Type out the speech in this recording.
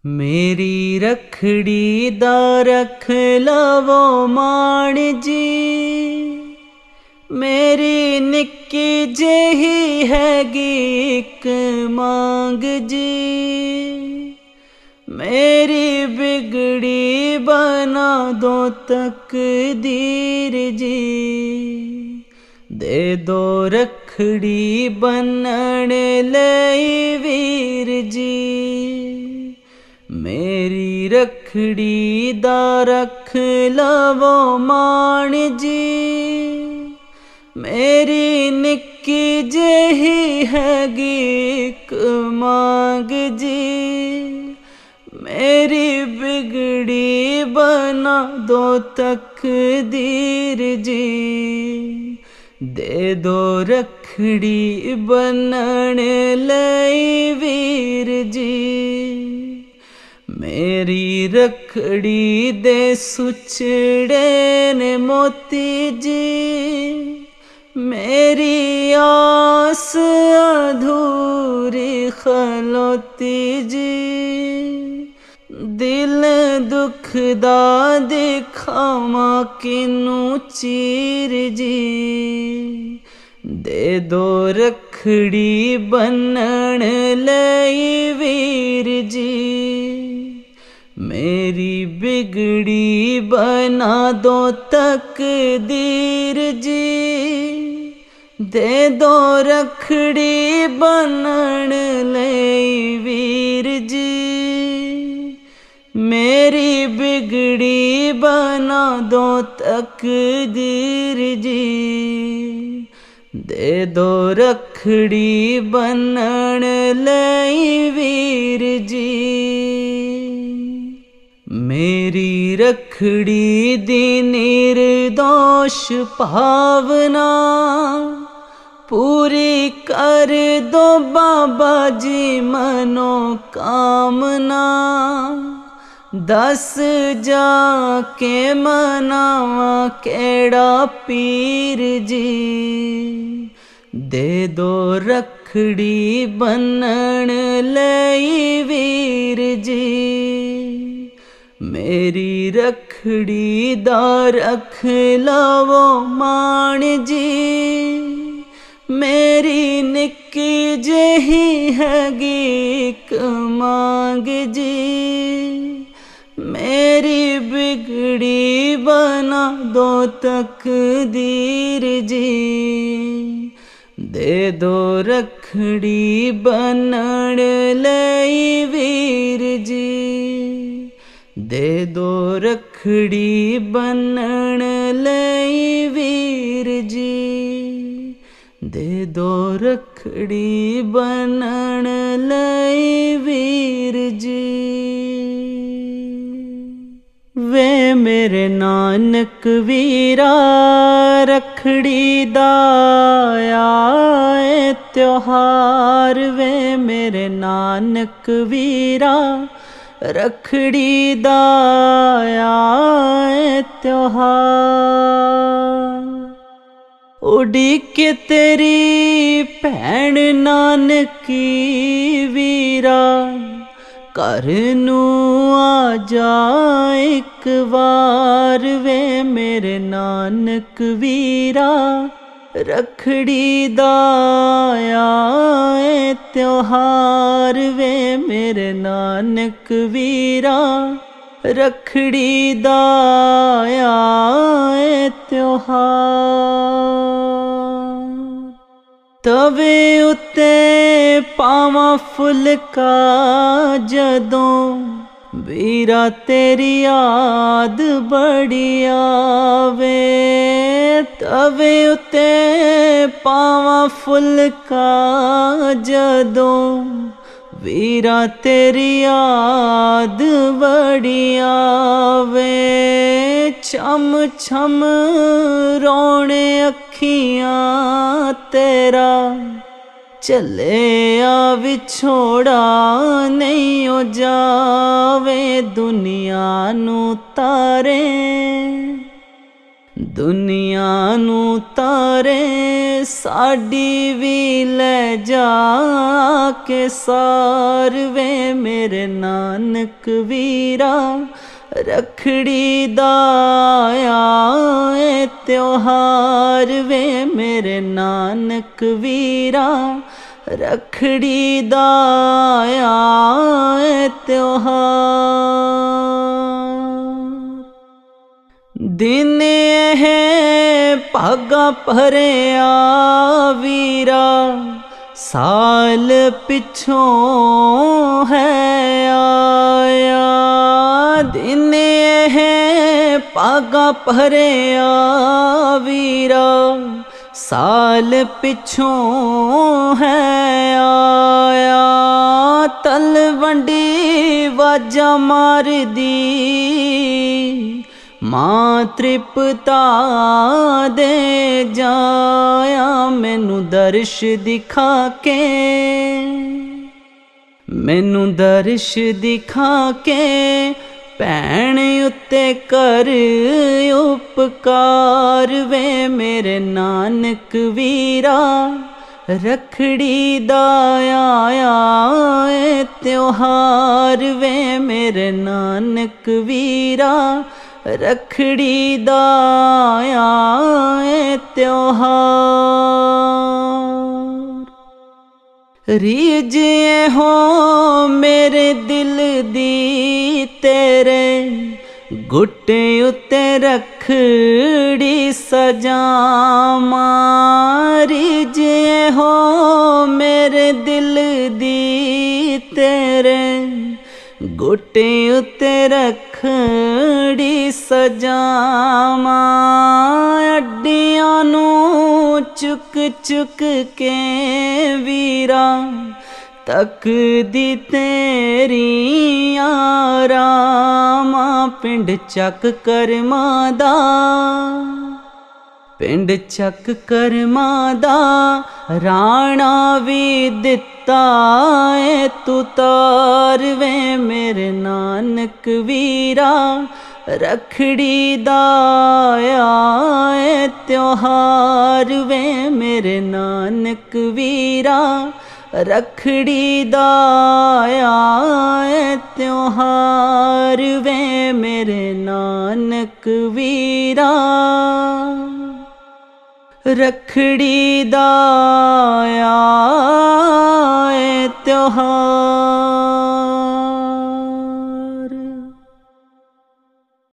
मेरी रखड़ी दा रख लवो मान जी, मेरी निक्की जेही हैगी इक मांग जी। मेरी बिगड़ी बना दो तकदीर जी, दे दो रखड़ी बनन लई वीर जी। मेरी रखड़ी दा रख लवो मान जी, मेरी निक्की जेही हैगी इक मांग जी। मेरी बिगड़ी बना दो तकदीर जी, दे दो रखड़ी बनन लई वीर जी। मेरी रखड़ी दे सुचड़े ने मोती जी, मेरी आस अधूरी खलोती जी। दिल दुखदा दिखावा किनू चीर जी, दे दो रखड़ी बनन लई वीर जी। मेरी बिगड़ी बना दो तकदीर जी, दे दो रखड़ी बनन लई वीर जी। मेरी बिगड़ी बना दो तकदीर जी, दे दो रखड़ी बनन लई वीर जी। मेरी रखड़ी दी निर्दोष भावना पूरी कर दो बाबा जी मनोकामना। दस जाके मनावा केड़ा पीर जी, दे दो रखड़ी बनन लई वीर जी। मेरी रखड़ी दा रख लवो मान जी, मेरी निक्की जेही हैगी इक मांग जी। मेरी बिगड़ी बना दो तकदीर जी, दे दो रखड़ी बनन लई वीर जी। दे दो रखड़ी बनन लई वीर जी, दे दो रखड़ी बनन लई वीर जी। वे मेरे नानक वीरा रखड़ी दा आए त्योहार, वे मेरे नानक वीरा रखड़ी दा आए त्योहार। उड़ीके तेरी भैन नानकी वीरा, घर नू आ जा एक बार, वे मेरे नानक वीरा रखड़ी दा आए त्योहार। वे मेरे नानक वीरा रखड़ी दा आए त्योहार। तवे उत्ते पावा फुलका जदों, वीरा तेरी याद बड़ी आवे। तवे उत्ते पावा फुलका जदों, वीरा तेरी याद बड़ी आवे। छम छम रोने अखियां तेरा, चले आ विछोड़ा नहीं हो जावे दुनिया नू तारे। दुनिया नू तारे साडी भी ले जा के सार वे मेरे नानक वीरा। रखड़ी दा आया ए त्योहार वे मेरे नानक वीरा। रखड़ी दा आया ए त्योहार। दिन है भागा भरिया वीरा साल पिछों है आया। दिन है भागा भरिया वीरा साल पिछों है आया। तलवंडी वाजा मार दी मां तृप्ता दे जाया। मैनू दर्श दिखा के मैनू दर्श दिखा के भैन उत्ते कर उपकार वे मेरे नानक वीरा। रखड़ी दा आया ए त्योहार वे मेरे नानक वीरा। रखड़ी दा आया ए त्योहार। रीज हो मेरे दिल दी तेरे गुट्टे उत्ते रखड़ी सजामा। रीज हो मेरे दिल दी तेरे गुट्टे उत्ते रखड़ी सजामा। अड्डियां नू चुक चुक के वीरा तक दी तेरियां रामा। पिंड चक करमां दा पिंड चक करमां दा राणा भी दिता ए तू तार वे मेरे नानक वीरा। रखड़ी दा आया ए त्योहार वे मेरे नानक वीरा। रखड़ी दा आया ए त्योहार वे मेरे नानक वीरा। रखड़ी दा आया ए त्योहार।